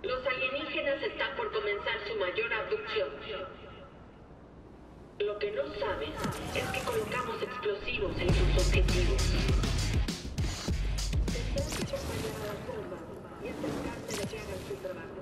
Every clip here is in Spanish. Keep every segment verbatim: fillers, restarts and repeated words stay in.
Los alienígenas están por comenzar su mayor abducción. Lo que no sabes es que colocamos explosivos en sus objetivos. Tendrás que acompañar a las bombas y asegurarte de que hagan su trabajo.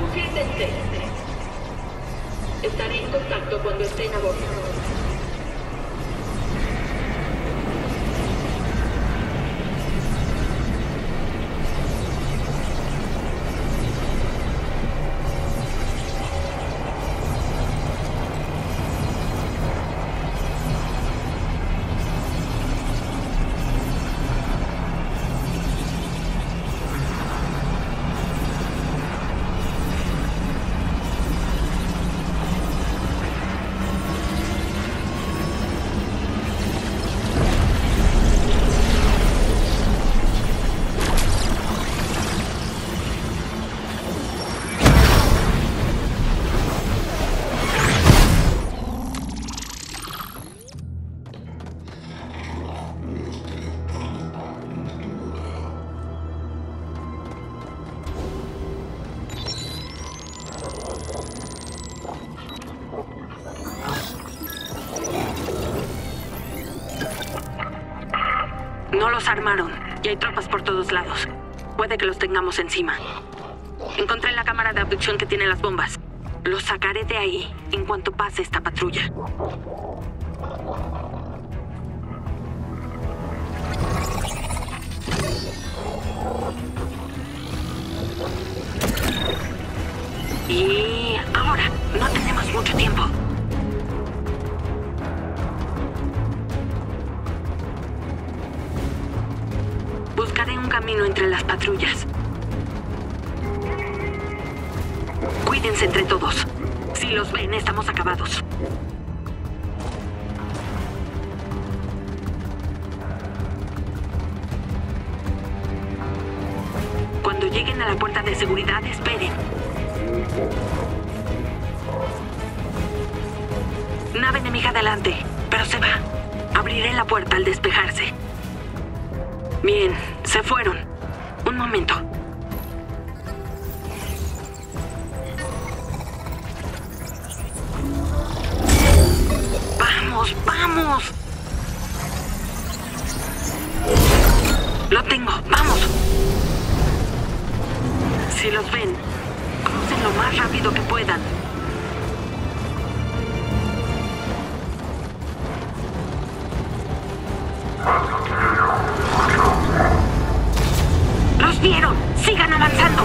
Siéntense. Estaré en contacto cuando estén a bordo. No los armaron y hay tropas por todos lados. Puede que los tengamos encima. Encontré la cámara de abducción que tiene las bombas. Los sacaré de ahí en cuanto pase esta patrulla. Y ahora, no tenemos mucho tiempo. Buscaré un camino entre las patrullas. Cuídense entre todos. Si los ven, estamos acabados. Cuando lleguen a la puerta de seguridad, esperen. Nave enemiga adelante, pero se va. Abriré la puerta al despejarse. Bien, se fueron. Un momento. ¡Vamos, vamos! Lo tengo, vamos. Si los ven, crucen lo más rápido que puedan. ¡Los vieron! ¡Sigan avanzando!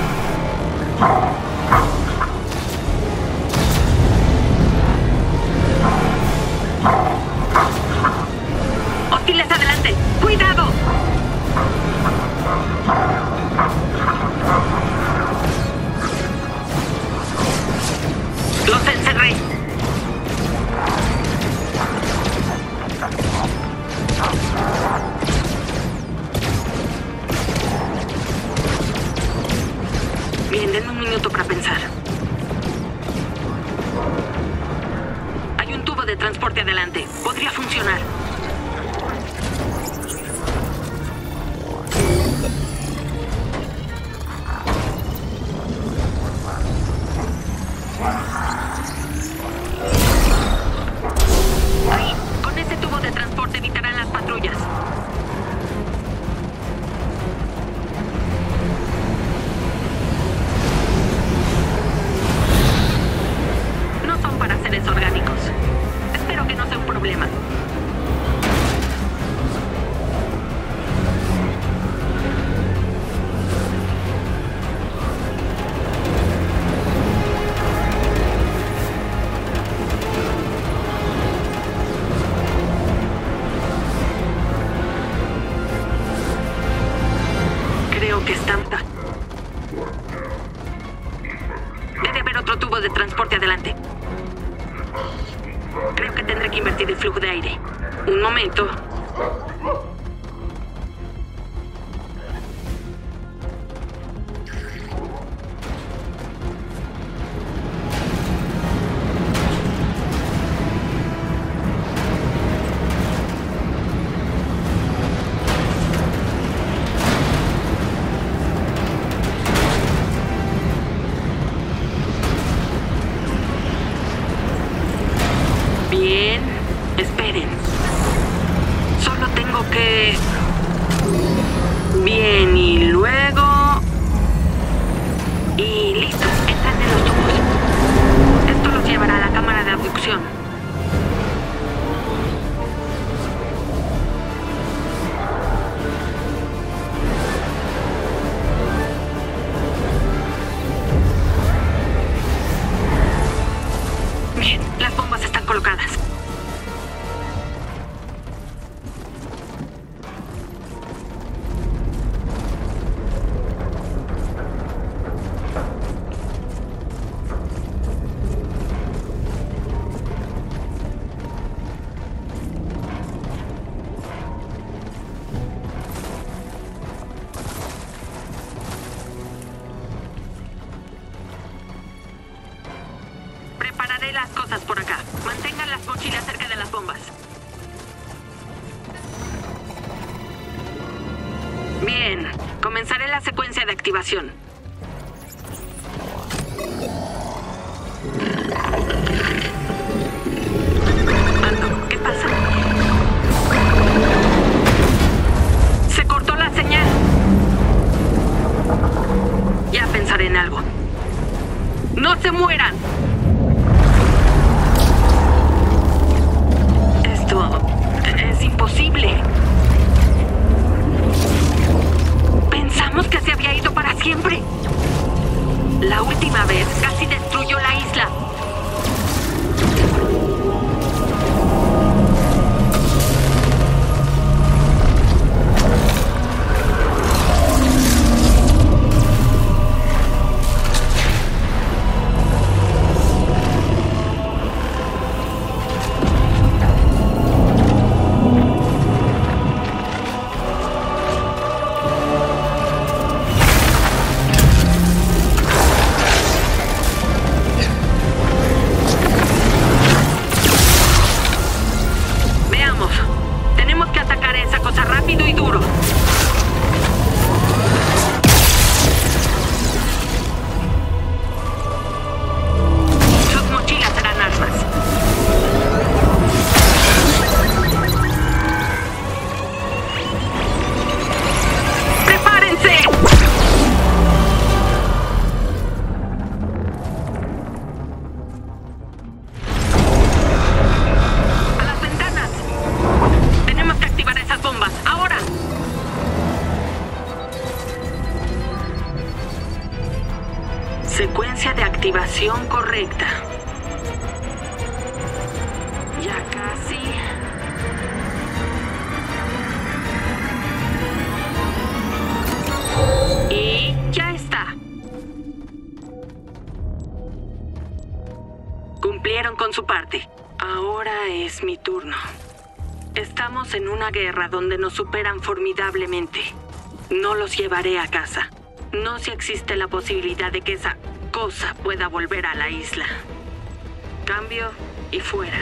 ¡Hostiles adelante! ¡Cuidado! ¡Los encerré! Bien, denme un minuto para pensar. Hay un tubo de transporte adelante. Podría funcionar. Ahí, con ese tubo de transporte evitarán las patrullas. No son para seres orgánicos. Espero que no sea un problema. Creo que están... Debe haber otro tubo de transporte adelante. Creo que tendré que invertir el flujo de aire. Un momento. Bien, esperen. Solo tengo que... bombas. Bien, comenzaré la secuencia de activación. Alto, ¿qué pasa? Se cortó la señal. Ya pensaré en algo. ¡No se mueran! Esto es imposible. Pensamos que se había ido para siempre. La última vez casi destruyó la isla. Secuencia de activación correcta. Ya casi. Y ya está. Cumplieron con su parte. Ahora es mi turno. Estamos en una guerra donde nos superan formidablemente. No los llevaré a casa. No si existe la posibilidad de que esa cosa pueda volver a la isla. Cambio y fuera.